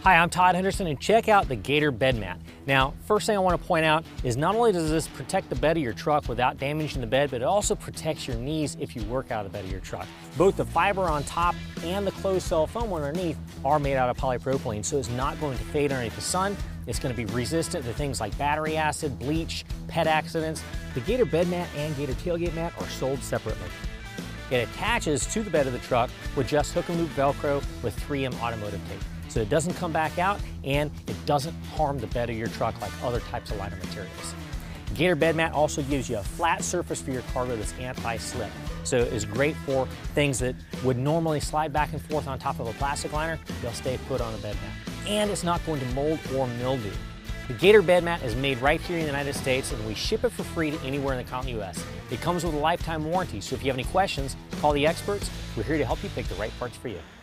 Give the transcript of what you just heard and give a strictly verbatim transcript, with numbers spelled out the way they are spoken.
Hi, I'm Todd Henderson, and check out the Gator bed mat. Now, first thing I want to point out is not only does this protect the bed of your truck without damaging the bed, but it also protects your knees if you work out of the bed of your truck. Both the fiber on top and the closed cell foam underneath are made out of polypropylene, so it's not going to fade underneath the sun. It's going to be resistant to things like battery acid, bleach, pet accidents. The Gator bed mat and Gator tailgate mat are sold separately. It attaches to the bed of the truck with just hook and loop Velcro with three M automotive tape. So it doesn't come back out and it doesn't harm the bed of your truck like other types of lighter materials. Gator bed mat also gives you a flat surface for your cargo that's anti-slip. So it's great for things that would normally slide back and forth on top of a plastic liner. They'll stay put on a bed mat. And it's not going to mold or mildew. The Gator bed mat is made right here in the United States, and we ship it for free to anywhere in the continental U S. It comes with a lifetime warranty, so if you have any questions, call the experts. We're here to help you pick the right parts for you.